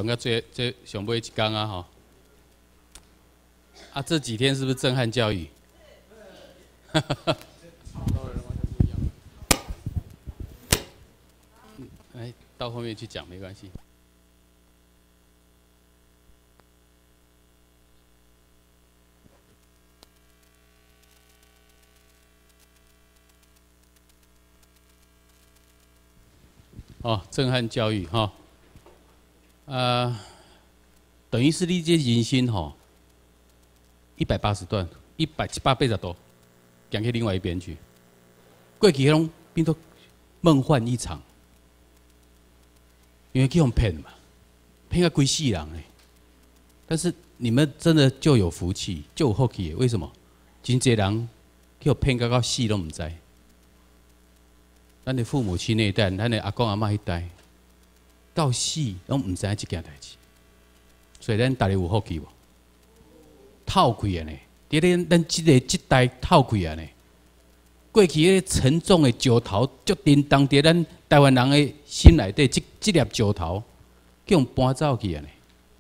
等到这上尾一天啊吼，啊这几天是不是震撼教育？来到后面去讲没关系。哦，震撼教育哈，等于是你这人生吼，180段，780多，讲去另外一边去。过去迄种变作梦幻一场，因为去用骗嘛，骗个规世人嘞。但是你们真的就有福气，就有福气。为什么？真侪人去互骗到死都唔知。咱的父母亲那一代，咱的阿公阿嬷那一代，到死拢唔知影这件代志。所以咱大家有福气无？透开啊呢！咱这代透开啊呢！过去迄沉重的石头，足叮当伫咱台湾人的心内底，这粒石头，叫人搬走去啊呢！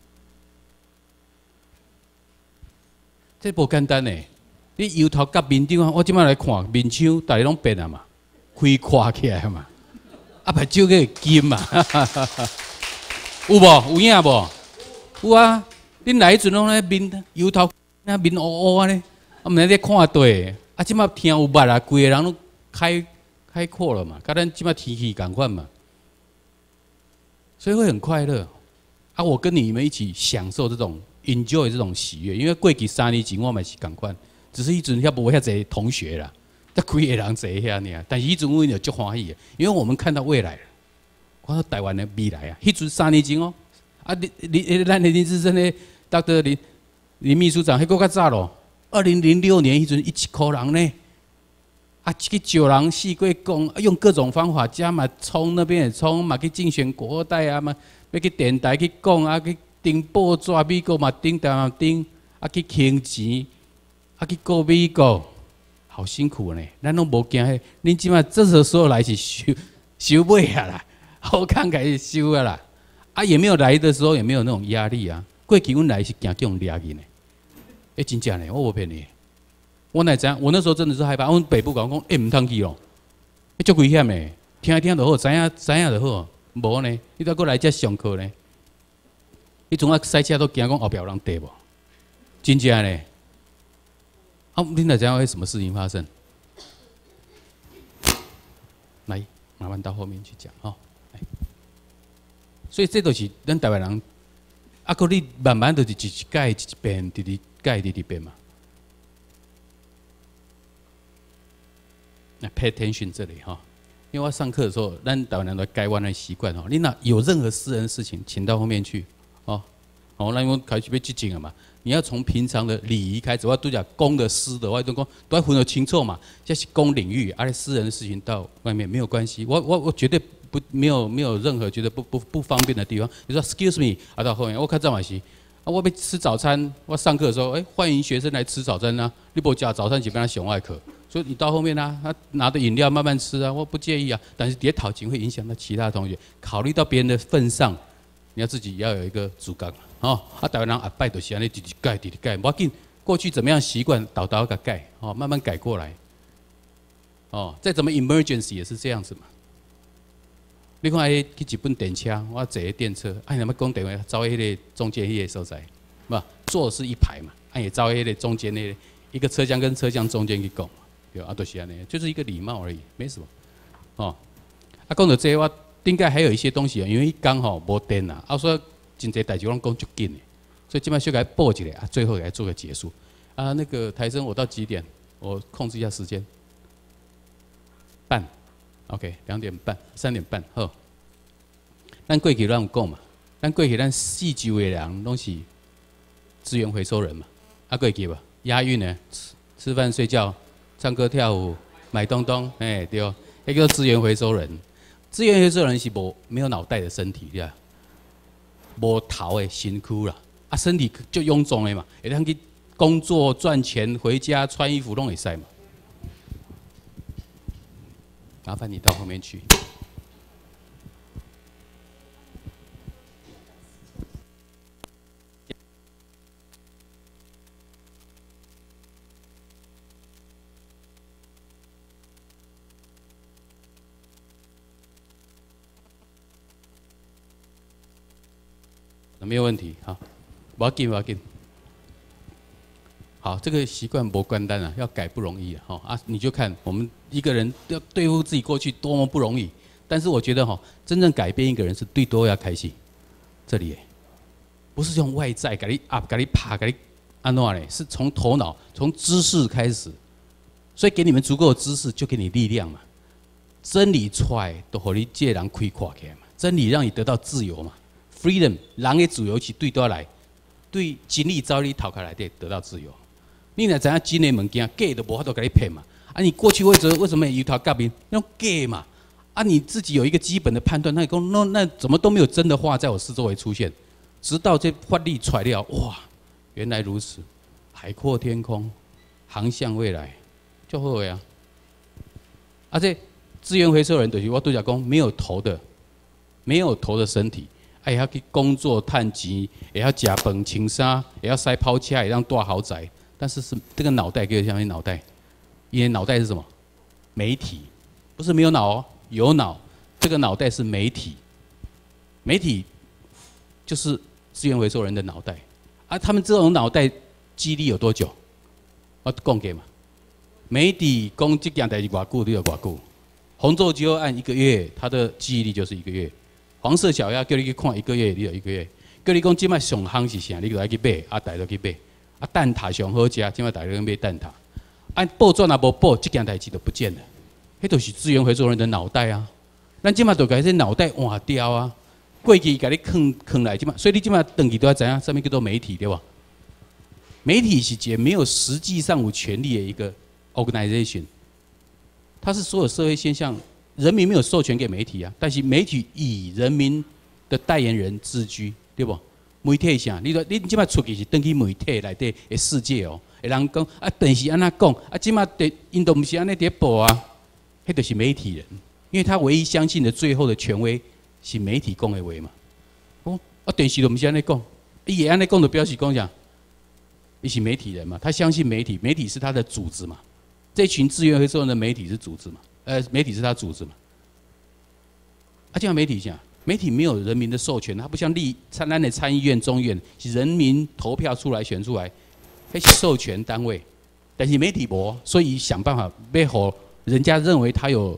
这无简单呢！你由头甲面顶，我即摆来看面窗，大家拢变啊嘛。开垮起来嘛，啊，目睭个金嘛，有无？有影无？有啊！恁来迄阵拢咧面油头，那面乌乌安尼，啊，毋知咧看对，啊，即摆天有捌啊，规个人都开阔了嘛，甲咱即摆天气共款嘛，所以会很快乐。啊，我跟你们一起享受这种 enjoy 这种喜悦，因为过去3年前我嘛是共款，只是迄阵遐无遐侪同学啦。得几个人坐遐尔，但是迄阵我就足欢喜的，因为我们看到未来了，看到台湾的未来啊！迄阵3年前哦，啊，咱的林志珍的Dr. 林秘书长，迄个较早咯，2006年迄阵1块人呢，啊，去招人四过讲，用各种方法加嘛，冲那边也冲嘛，去竞选国二代啊嘛，要去电台去讲啊，去订报纸，美国嘛订，台湾订，啊去坑钱，啊去告美国。好辛苦呢，咱拢无惊迄，恁即摆这时候来是收尾啊啦，好慷慨收啊啦，啊也没有来的时候也没有那种压力啊。过去阮来是惊这种压力呢，真正呢，我无骗你，我哪知影？我那时候真的是害怕，阮北部讲唔通去咯，足危险呢，听就好，知影就好，无呢，你再过来遮上课呢，你从啊赛车都惊讲后壁有人跌无，真正呢。啊，恁哪知道会什么事情发生？来，麻烦到后面去讲哈。所以这都是咱台湾人，啊，个你慢慢就是一改一变，直改直变嘛。那 pay attention 这里哈，因为我上课的时候，咱台湾人的改弯的习惯哈，你那有任何私人事情，请到后面去哦。好，那我开始要激进了嘛。你要从平常的礼仪开始，我都讲公的私的，我都讲都要分得清楚嘛。这是公领域，而且私人的事情到外面没有关系。我绝对没有任何觉得不方便的地方。你说 excuse me 啊，到后面我看赵马西啊，我要吃早餐，我上课的时候，欢迎学生来吃早餐啊。你不讲早餐就跟他上外课，所以你到后面啊，他拿着饮料慢慢吃啊，我不介意啊。但是别讨情会影响到其他同学，考虑到别人的份上，你要自己要有一个主纲。哦，台湾人阿拜就是安尼，直改，无要紧。过去怎么样习惯，倒个改，哦，慢慢改过来。哦，再怎么 emergency 也是这样子嘛。你看，去日本电车，我坐电车，你们讲电话，走迄个中间迄个所在，不，坐是一排嘛，也走迄个中间那一个车厢跟车厢中间去讲，对，就是安尼，就是一个礼貌而已，没什么。哦，讲到这，我应该还有一些东西，因为刚好无电啦，说。真侪代志拢讲足紧的，所以今摆先给报一下啊，最后给做个结束。啊，那个台生我到几点？我控制一下时间。半 ，OK， 2点半、3点半，好。咱过去咱有讲嘛，咱过去咱4周的人拢是资源回收人嘛，啊过去吧，押韵呢，吃饭、睡觉、唱歌、跳舞、买东东，对哦，那个资源回收人。资源回收人是没有脑袋的身体，对吧？无头的身躯啦，啊，身体就臃肿的嘛，会当去工作赚钱，回家穿衣服拢会使嘛。麻烦你到后面去。 没有问题，好，不要紧，不要紧。好，这个习惯不简单啊，要改不容易啊！啊，你就看我们一个人要对付自己过去多么不容易。但是我觉得真正改变一个人是对多要开心。这里不是用外在给你啊，给你爬，给你安诺嘞，是从头脑、从知识开始。所以给你们足够的知识，就给你力量嘛。真理出来，都和你这人开阔起来嘛。真理让你得到自由嘛 ，freedom， 人的自由是对多来，对真理照你头壳来得到自由。你若知影真的物件，假都无法度给你骗嘛。啊，你过去为什么油头革面用假嘛？啊，你自己有一个基本的判断，那你讲那怎么都没有真的话在我四周围出现，直到这法律出来了，哇，原来如此，海阔天空，航向未来，就好个呀。啊，这资源回收人就是我对讲讲没有头的身体，也要去工作赚钱，也要吃饭穿衫，也要塞跑车，也让大豪宅。但是这个脑袋给我像脑袋，因为脑袋是什么？媒体，不是没有脑哦，有脑。这个脑袋是媒体，媒体就是资源回收人的脑袋啊。他们这种脑袋记忆力有多久？我讲给嘛。媒体讲这件代志偌久，你就偌久。红皱肌肉按1个月，他的记忆力就是1个月。黄色小鸭叫你去看1个月，你就1个月。叫你讲今麦上夯是啥，你就来去买，啊，大家去买。啊，蛋挞上好食，今麦大家去买蛋挞。按报纸也无报，这件代志就不见了。迄都是资源回收人的脑袋啊。咱今麦就把这脑袋换掉啊。过去给你坑来，今麦，所以你今麦登记都要知影，什么叫做媒体对吧？媒体是一个没有实际上有权利的一个 organization， 它是所有社会现象，人民没有授权给媒体啊，但是媒体以人民的代言人自居，对不？媒体啥？你即摆出去是登去媒体内底的世界哦，会人讲啊，电视安那讲啊，即摆因都不是安尼伫播啊，迄就是媒体人，因为他唯一相信的最后的权威是媒体讲的话嘛。哦，啊电视都不是安尼讲，伊也安尼讲，就表示讲啥？伊是媒体人嘛，他相信媒体，媒体是他的组织嘛。这群资源回收人的媒体是组织嘛？媒体是他组织嘛？啊，这样媒体啥？媒体没有人民的授权，它不像咱的参议院、众议院是人民投票出来选出来，那是授权单位。但是媒体无，所以想办法要让人家认为他有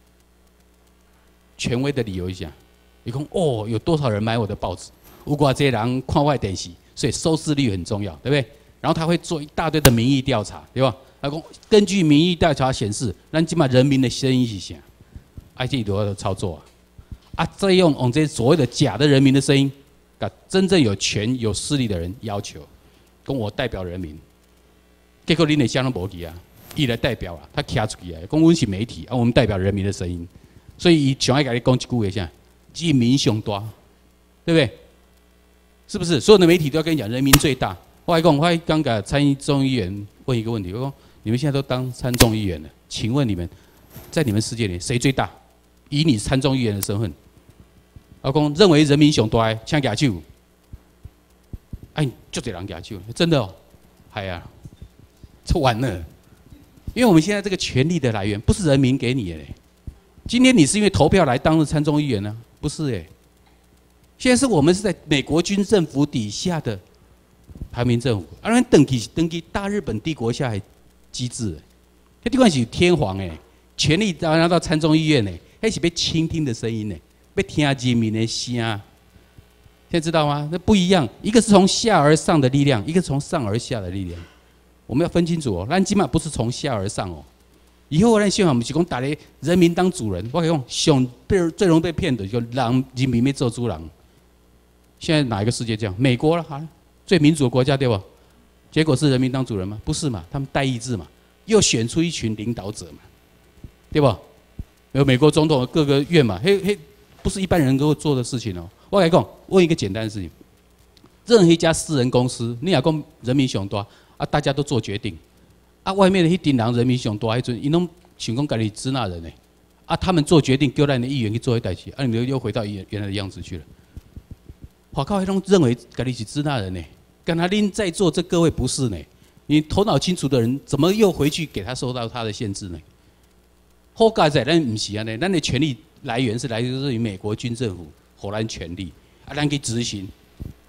权威的理由一下。你讲哦，有多少人买我的报纸？有偌济人看我的电视，所以收视率很重要，对不对？然后他会做一大堆的民意调查，对吧？他讲根据民意调查显示，咱起码人民的声音是啥？啊，这都要操作啊！啊，再用这所谓的假的人民的声音，把真正有权有势力的人要求，跟我代表人民。结果你那相当无敌啊，伊来代表啊，他卡出去啊，讲阮是媒体啊，我们代表人民的声音，所以伊想要跟你讲一句话啥？人民上大，对不对？是不是？所有的媒体都要跟你讲人民最大。我还讲，我刚给参议众议员问一个问题，我说你们现在都当参众议员了，请问你们在你们世界里谁最大？以你参众议员的身份。我讲认为人民上大，请举手。哎，就这人举手，真的哦，哎呀，这完了，因为我们现在这个权力的来源不是人民给你的嘞。今天你是因为投票来当了参众议员呢？不是哎，现在是我们是在美国军政府底下的台民政府，而登记是登记大日本帝国下的机制，这地方是天皇哎，权力拿到参众议院哎，那是被倾听的声音呢。被听人民的声，现在知道吗？那不一样，一个是从下而上的力量，一个从上而下的力量。我们要分清楚哦，咱起码不是从下而上哦。以后咱希望不是讲大家人民当主人，我跟你讲，最容易被骗的就人民要做主人。现在哪一个世界这样？美国了哈，最民主的国家对吧？结果是人民当主人吗？不是嘛，他们代议制嘛，又选出一群领导者嘛，对吧？有美国总统各个院嘛，不是一般人能够做的事情哦。我来讲，问一个简单的事情：任何一家私人公司，你若讲人民上大啊，大家都做决定啊，外面的一群人人民上大，迄阵，伊拢想讲家己支那人呢啊，他们做决定，叫咱的议员去做一代志，啊，你们又回到原来的样子去了。我靠，迄种认为家己是支那人呢，跟他恁在座这各位不是呢，你头脑清楚的人，怎么又回去给他受到他的限制呢？好佳在，咱不是安尼，咱的权力来源是来自于美国军政府，荷兰权力啊，咱去执行，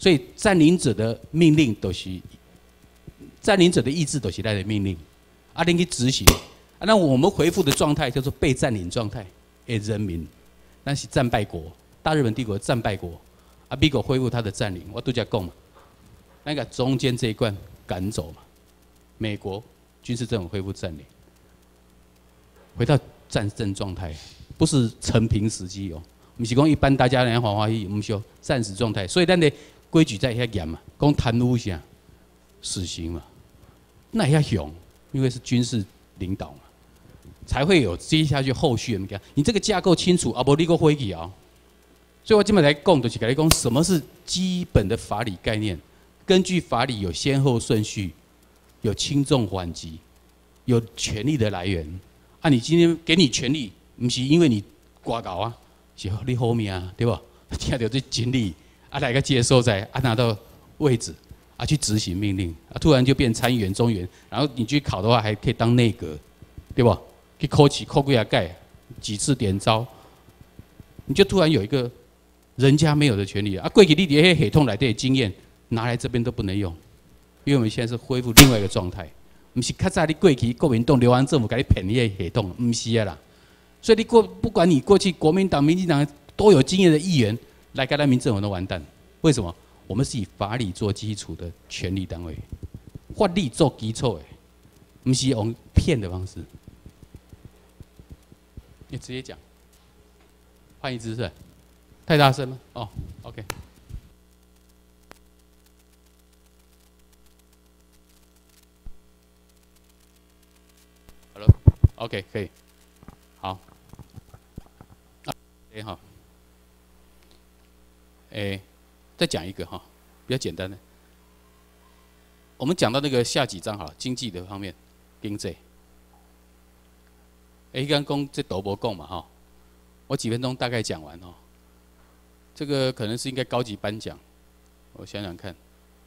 所以占领者的命令都是占领者的意志都是他的命令，啊，你去执行。啊，那我们回复的状态叫做被占领状态，人民，那是战败国，大日本帝国的战败国，啊，美国恢复他的占领，我都在讲嘛，那个中间这一关赶走嘛，美国军事政府恢复占领，回到战争状态，不是成平时期哦，不是讲一般大家人欢欢喜，不是战时状态，所以咱的规矩在遐严嘛，讲贪污啥，死刑嘛。那也要勇，因为是军事领导嘛，才会有接下去后续的物件。你这个架构清楚，啊，无你个会议啊。所以我今麦来讲，就是跟你讲什么是基本的法理概念。根据法理有先后顺序，有轻重缓急，有权利的来源。啊，你今天给你权利，不是因为你挂稿啊，是你后面啊，对吧？听到这经历，啊，来个接受在，啊，拿到位置。啊，去执行命令啊，突然就变参议员、中员，然后你去考的话，还可以当内阁，对吧？去考几考几下盖，几次点招，你就突然有一个人家没有的权利啊。过去你这些系统来的经验拿来这边都不能用，因为我们现在是恢复另外一个状态，不是较早你过去国民党、流亡政府给你骗你的系统，不是啦。所以不管你过去国民党、民进党都有经验的议员来跟咱民政府都完蛋，为什么？我们是以法理做基础的权力单位，法律做基础的，不是用骗的方式。你直接讲，换一姿势，太大声吗？哦 ，OK。Hello，OK， 可以，好。好，再讲一个哈，比较简单的。我们讲到那个下几章好了，经济的方面，经济。刚讲这都无讲嘛哈，我几分钟大概讲完哦。这个可能是应该高级颁奖，我想想看。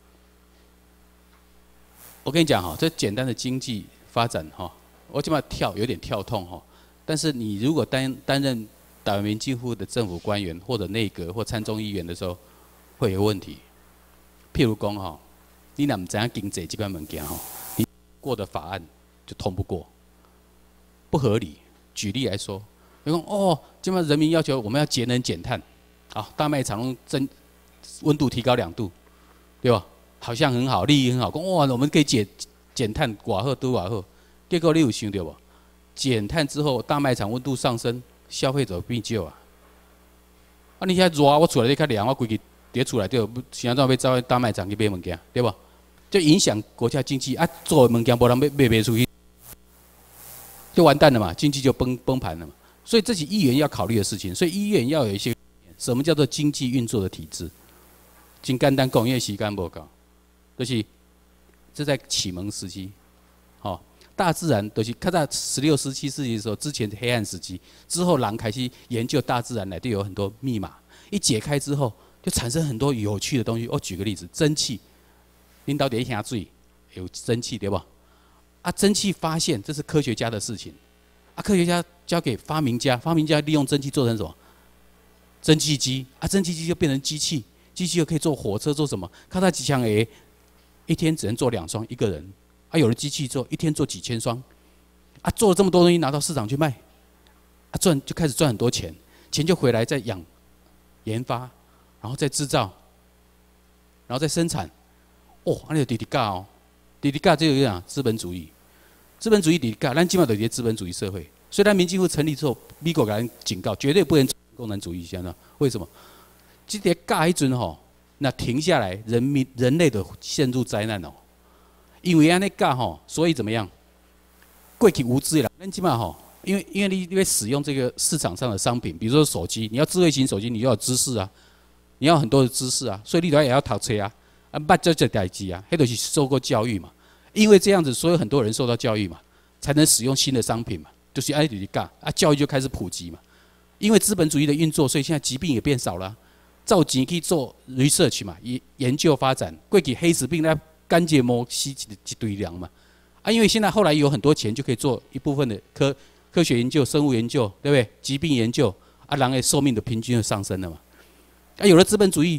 我跟你讲哈，这简单的经济发展哈，我起码有点跳痛哈。但是你如果担任台湾民进府的政府官员或者内阁或参众议员的时候，会有问题，譬如讲哈，你若唔知影经济这款物件哈，你过的法案就通不过，不合理。举例来说，你讲哦，今麦人民要求我们要节能减碳，好，大卖场温度提高2度，对吧？好像很好，利益很好，讲哇，我们可以减碳偌好都偌好，结果你有想到无？减碳之后，大卖场温度上升，消费者变少啊。啊，你遐热，我厝内底较凉，我规日。跌出来就想怎要走大卖场去买物件，对吧？就影响国家经济啊！做的物件无人卖出去，就完蛋了嘛，经济就崩盘了嘛。所以这是议员要考虑的事情。所以议员要有一些什么叫做经济运作的体制。真简单讲，因为时间无够，就是这在启蒙时期，哦，大自然都是较早16、17世纪的时候，之前黑暗时期，之后人开始研究大自然内底有很多密码，一解开之后。就产生很多有趣的东西。我举个例子，蒸汽，恁到底下水有蒸汽对不？啊，蒸汽发现这是科学家的事情，啊，科学家交给发明家，发明家利用蒸汽做成什么？蒸汽机，啊，蒸汽机就变成机器，机器又可以坐火车，做什么？看他几枪一天只能做2双，一个人，啊，有了机器做，一天做几千双，啊，做了这么多东西拿到市场去卖，啊，就开始赚很多钱，钱就回来再研发。然后再制造，然后再生产，哦，那就滴滴价哦，滴滴价这个讲资本主义，资本主义滴滴价，咱基本上都是资本主义社会。所以，咱民进府成立之后，美国给人警告，绝对不能共产主义现在为什么？这滴价一阵吼，那停下来，人类的陷入灾难哦。因为安尼价吼，所以怎么样？过去无知啦，咱基本上吼，因为你会使用这个市场上的商品，比如说手机，你要智慧型手机，你要有知识啊。你要很多的知识啊，所以你也要读册啊，捌这代志啊，迄都是受过教育嘛。因为这样子，所以很多人受到教育嘛，才能使用新的商品嘛，就是按理干啊，教育就开始普及嘛。因为资本主义的运作，所以现在疾病也变少了、啊。照钱去做 research 嘛，研究发展。过去黑死病那干结膜吸一堆粮嘛，啊，因为现在后来有很多钱，就可以做一部分的科学研究、生物研究，对不对？疾病研究啊，人的寿命的平均就上升了嘛。啊，有了资本主义，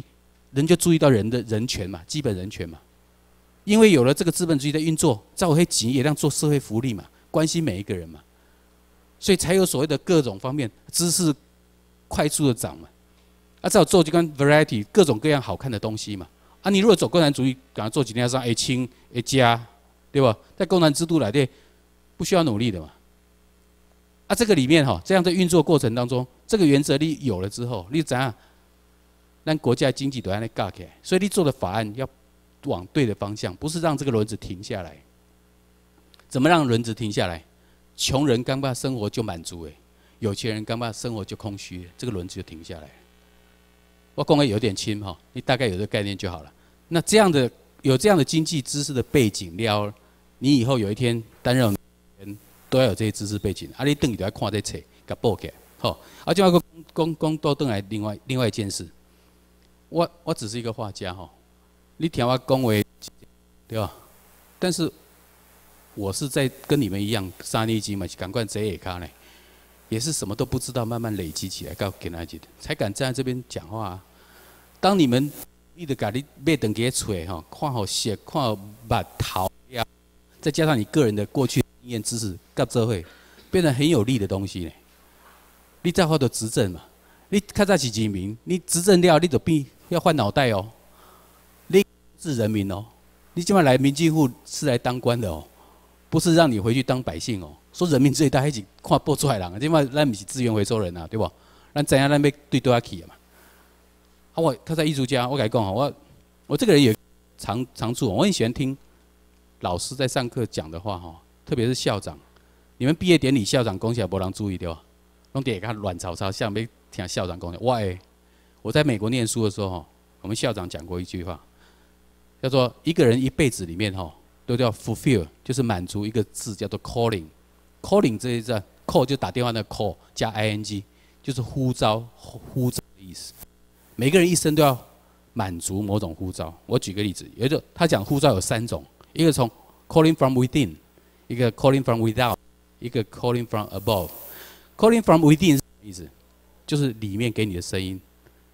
人就注意到人的人权嘛，基本人权嘛。因为有了这个资本主义的运作，才有钱也让做社会福利嘛，关心每一个人嘛，所以才有所谓的各种方面知识快速的涨嘛。才有做这个 variety 各种各样好看的东西嘛。你如果走共产主义，赶快做几天上会清会加，对吧？在共产制度来的不需要努力的嘛。这个里面这样的运作过程当中，这个原则你有了之后，你怎样？让国家经济都在那搞起来，所以你做的法案要往对的方向，不是让这个轮子停下来。怎么让轮子停下来？穷人刚把生活就满足有钱人刚把生活就空虚，这个轮子就停下来。我讲的有点轻你大概有这个概念就好了。那这样的有这样的经济知识的背景了，你以后有一天担任人都要有这些知识背景，你等于都要看这册，给报起来。就要讲倒转来另外一件事。我只是一个画家你听我讲话，对吧？但是我是在跟你们一样，3年级嘛，赶快坐下呢，也是什么都不知道，慢慢累积起来，到今仔日才敢站在这边讲话当你们你的家己买长个嘴看好色，看好目头呀，再加上你个人的过去经验知识，到这会变成很有利的东西呢。你再换到执政嘛，你较早是人民，你执政了，你就变要换脑袋你是人民你今晚来民进户是来当官的不是让你回去当百姓说人民最大，迄是看报出来人，今晚咱不是资源回收人对不？咱知影咱要对多少去嘛。我较早艺术家，我跟你讲我这个人也长处，我很喜欢听老师在上课讲的话特别是校长，你们毕业典礼校长讲起来没人注意对吧？拢底下乱吵吵，像要听校长讲的。我在美国念书的时候我们校长讲过一句话，叫做一个人一辈子里面都叫 fulfill， 就是满足一个字叫做 calling。calling 这一字 call 就打电话的 call 加 ing， 就是呼召的意思。每个人一生都要满足某种呼召。我举个例子，有一个他讲呼召有3种，一个从 calling from within， 一个 calling from without， 一个 calling from above。calling from within 是什么意思？就是里面给你的声音。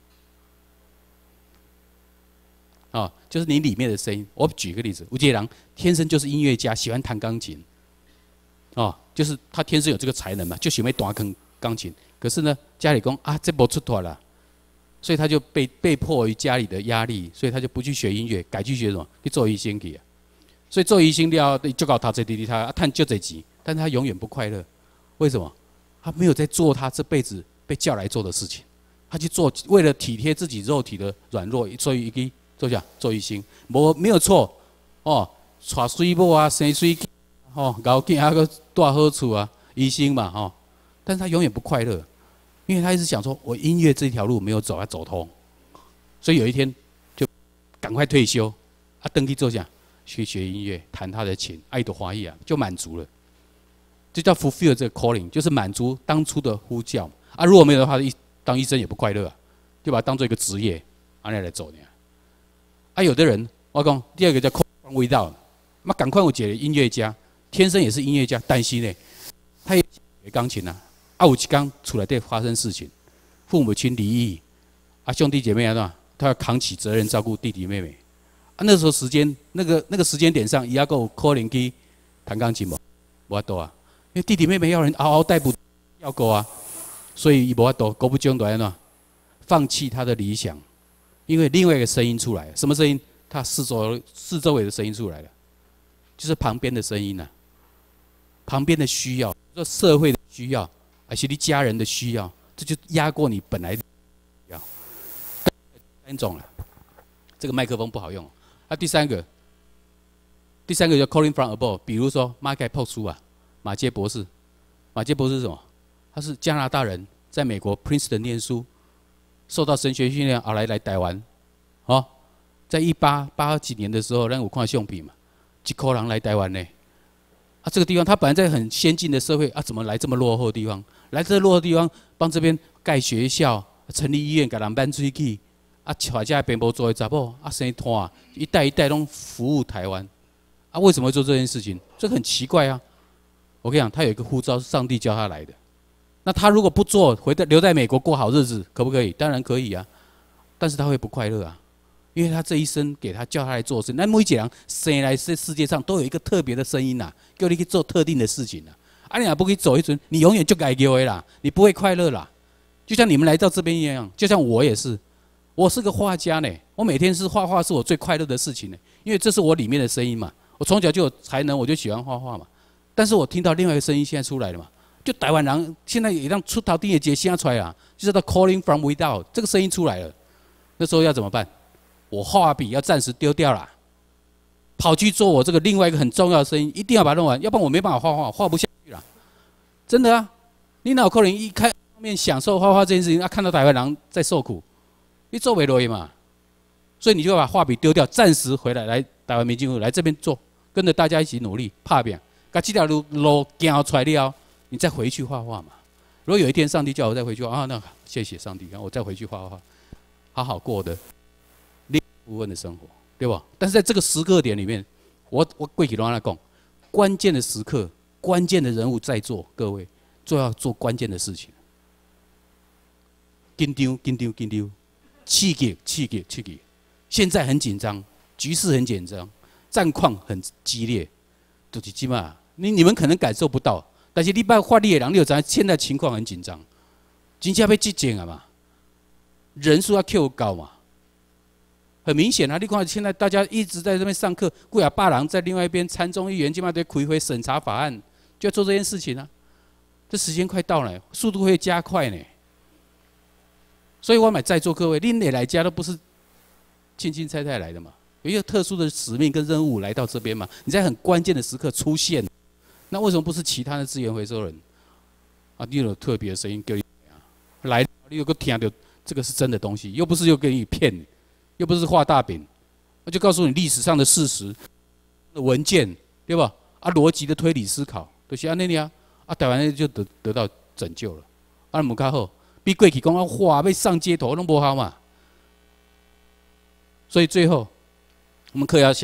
就是你里面的声音。我举个例子，有一个人天生就是音乐家，喜欢弹钢琴，就是他天生有这个才能嘛，就喜欢弹钢琴。可是呢，家里讲这不出头了，所以他就被迫于家里的压力，所以他就不去学音乐，改去学什么？去做医生去所以做医生了，就搞他这弟弟他赚就这钱，但是他永远不快乐。为什么？他没有在做他这辈子被叫来做的事情，他去做为了体贴自己肉体的软弱，所以一做医生，没有错娶水某生水囝搞囝还个住好厝医生嘛但是他永远不快乐，因为他一直想说，我音乐这条路没有走，要走通，所以有一天就赶快退休登记做啥？去学音乐，弹他的琴，爱的华裔就满足了。这叫 fulfill 这个 calling， 就是满足当初的呼叫如果没有的话，当医生也不快乐就把它当做一个职业来走有的人我讲第二个叫 calling from without， 赶快有一个音乐家，天生也是音乐家，但是呢，他也学钢琴有一天厝内底发生事情，父母亲离异兄弟姐妹他要扛起责任照顾弟弟妹妹那时候时间那个时间点上，也够可能去弹钢琴无法度因为弟弟妹妹要人嗷嗷待哺，要够所以无法度，够不将就放弃他的理想，因为另外一个声音出来了，什么声音？他四周围的声音出来了，就是旁边的声音旁边的需要，说社会的需要，而且你家人的需要，这就压过你本来的需要。3种了，这个麦克风不好用第三个叫 calling from above， 比如说马盖泡书马杰博士是什么？他是加拿大人，在美国 Princeton 念书，受到神学训练来台湾在1880几年的时候，咱有看相片嘛，一口人来台湾呢这个地方他本来在很先进的社会怎么来这么落后的地方？来这落后的地方，帮这边盖学校、成立医院，给人搬出去带这边无做的查某生团一代一代拢服务台湾为什么会做这件事情？这个很奇怪我跟你讲，他有一个呼召，是上帝叫他来的。那他如果不做，留在美国过好日子，可不可以？当然可以但是他会不快乐因为他这一生给他叫他来做事。那每一个人生来在世界上都有一个特别的声音呐，叫你去做特定的事情呐。啊，你若不去走一阵，你永远就该丢的啦，你不会快乐啦。就像你们来到这边一样，就像我也是，我是个画家呢，我每天是画画是我最快乐的事情呢，因为这是我里面的声音嘛。我从小就有才能，我就喜欢画画嘛。但是我听到另外一个声音现在出来了嘛，就台湾人现在也让出头第一节声出来啊，就是叫 calling from without， 这个声音出来了。那时候要怎么办？我画笔要暂时丢掉啦，跑去做我这个另外一个很重要的声音，一定要把它弄完，要不然我没办法画画，画不下去了。真的啊，你哪有可能一开面享受画画这件事情，看到台湾人在受苦，你做不落去嘛？所以你就把画笔丢掉，暂时回来台湾民进府来这边做，跟着大家一起努力拍拼，把这条路走出来了，你再回去画画嘛。如果有一天上帝叫我再回去画，那谢谢上帝，我再回去画画，好好过的另一部分的生活，对吧？但是在这个时刻点里面，我过去都跟他讲，关键的时刻，关键的人物在座，各位就要做关键的事情。紧张，刺激！现在很紧张，局势很紧张，战况很激烈，就是起码你们可能感受不到，但是你把发力的人，你就知道现在情况很紧张，真正要激进啊嘛，人数要 Q 高嘛，很明显啊！你看现在大家一直在这边上课，几啊百人在另外一边参众议员，起码得开会审查法案，就要做这件事情啊。这时间快到了，速度会加快呢。所以我买在座各位，恁也来家都不是轻轻菜菜来的嘛，有一个特殊的使命跟任务来到这边嘛。你在很关键的时刻出现，那为什么不是其他的资源回收人？啊，你有特别的声音叫你来，你有个听到这个是真的东西，又不是又给你骗你，又不是画大饼，那就告诉你历史上的事实、文件，对吧？啊，逻辑的推理思考，就是安尼啊。啊，台湾就得到拯救了，啊，唔较好。比过去讲啊，哇，要上街头拢无好嘛。所以最后，我们课要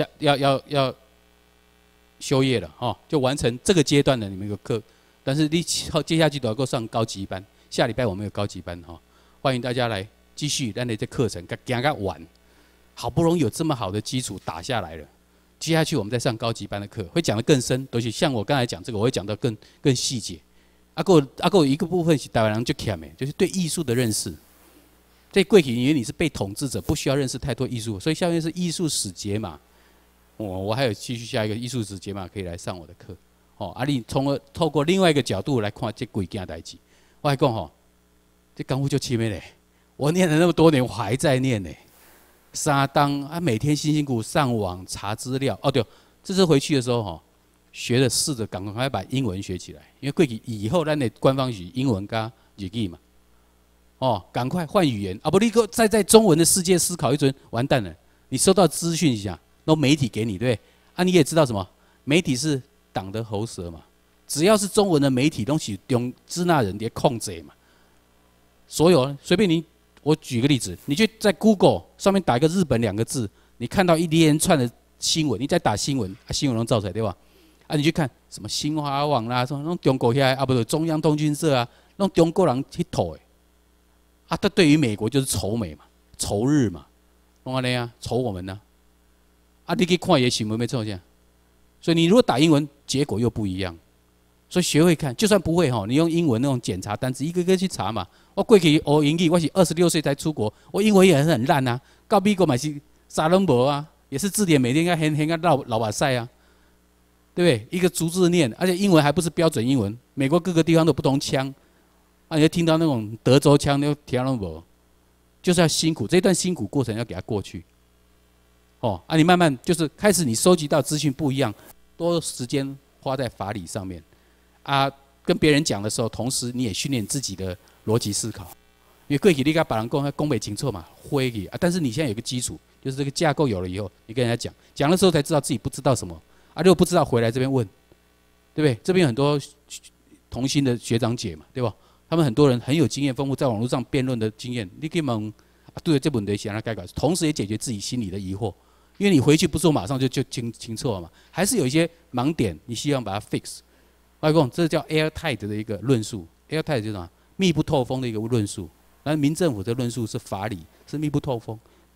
休业了哈，就完成这个阶段的你们一个课。但是你接下去都要够上高级班，下礼拜我们有高级班哈，欢迎大家来继续咱的这课程，行个完。好不容易有这么好的基础打下来了，接下去我们再上高级班的课，会讲得更深，都是像我刚才讲这个，我会讲到更细节。有一个部分是台湾人就欠的，就是对艺术的认识。在过去因为你是被统治者，不需要认识太多艺术，所以下面是艺术史解码。我还有继续下一个艺术史解码可以来上我的课。你透过另外一个角度来看这几件代志，我还讲这功夫就深的嘞。我念了那么多年，我还在念呢。沙当啊，每天辛辛苦苦上网查资料。哦对，这次回去的时候学了试着赶快把英文学起来，因为过去以后咱的官方语英文加日语嘛，赶快换语言，不，你再在中文的世界思考一阵，完蛋了。你收到资讯一下，那媒体给你，对不对？啊，你也知道什么？媒体是党的喉舌嘛，只要是中文的媒体，都是用支那人的控制嘛。所有随便你，我举个例子，你就在 Google 上面打一个日本2个字，你看到一连串的新闻，你再打新闻，新闻能造出来对吧？啊，你去看什么新华网啦，什么弄中国遐不是中央通讯社啊，弄中国人去投他对于美国就是仇美嘛，仇日嘛，弄安尼啊，仇我们呢。你去看也新闻没错下，所以你如果打英文，结果又不一样。所以学会看，就算不会你用英文那种检查单词一个个去查嘛。我过去学英语，我是26岁才出国，我英文也很烂啊，到美国嘛是啥拢无啊，也是字典每天要很个老把赛啊。对不对？一个逐字念，而且英文还不是标准英文，美国各个地方都不同腔，你就听到那种德州腔，你就听都无，就是要辛苦，这段辛苦过程要给它过去。你慢慢就是开始，你收集到资讯不一样，多时间花在法理上面，跟别人讲的时候，同时你也训练自己的逻辑思考，因为过去你跟别人讲不清楚嘛，会去但是你现在有个基础，就是这个架构有了以后，你跟人家讲的时候才知道自己不知道什么。如果不知道回来这边问，对不对？这边有很多同心的学长姐嘛，对吧？他们很多人很有经验丰富，在网络上辩论的经验，你可以问对这问题想要改改，同时也解决自己心里的疑惑。因为你回去不是马上就清楚了嘛，还是有一些盲点，你希望把它 fix。外公，这叫 airtight 的一个论述 ，airtight 就是什么？密不透风的一个论述。那民政府的论述是法理，是密不透风。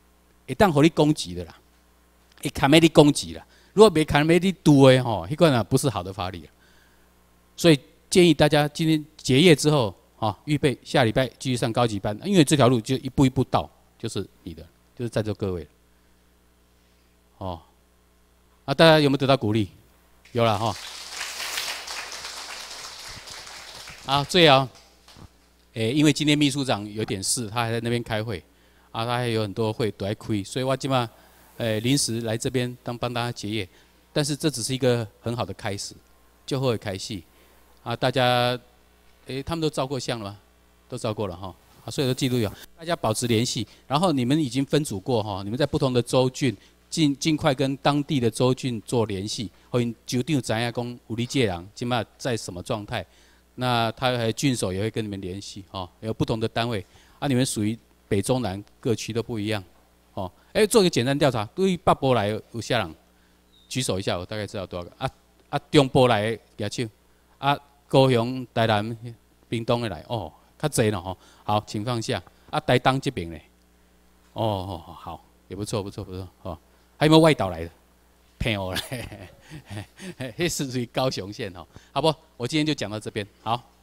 会当互你攻击的啦，会看咩你攻击啦。如果没看咩你读的吼，迄款啊不是好的法理。所以建议大家今天结业之后，预备下礼拜继续上高级班，因为这条路就一步一步到，就是你的，就是在座各位。大家有没有得到鼓励？有了哈。最后，因为今天秘书长有点事，他还在那边开会，他还有很多会都在开，所以我今晚临时来这边帮大家结业，但是这只是一个很好的开始，就会开戏，大家，他们都照过相了吗？都照过了哈，所以都记录有，大家保持联系，然后你们已经分组过哈，你们在不同的州郡，尽快跟当地的州郡做联系，或者州长知影讲有你这人，今晚在什么状态？那他还郡守也会跟你们联系有不同的单位你们属于北中南各区都不一样做一个简单调查，对于北部来有啥人？举手一下，我大概知道多少个中部来的举手高雄、台南、屏东的来较济了吼。好，请放下台东这边嘞好，也不错还有没有外岛来的？朋友嘞，那是属于高雄县好不？我今天就讲到这边，好。